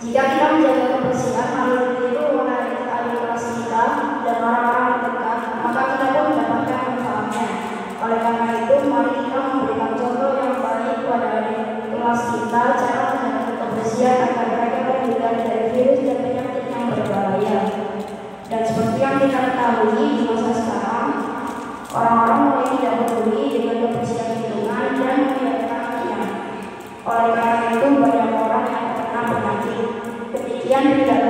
Jika kita menjaga kebersihan, lalu ditiru oleh adik kelas kita dan orang-orang terdekat, maka kita pun mendapatkan manfaatnya. Oleh karena itu, mari kita memberikan contoh yang baik pada adik kelas kita, cara menjaga kebersihan agar mereka terhindar dari virus dan penyakit yang berbahaya. Dan seperti yang kita ketahui di masa sekarang, orang-orang mulai tidak peduli dengan kebersihan lingkungan dan membiarkannya. Oleh karena itu, banyak orang yang terkena penyakit. Demikian tidak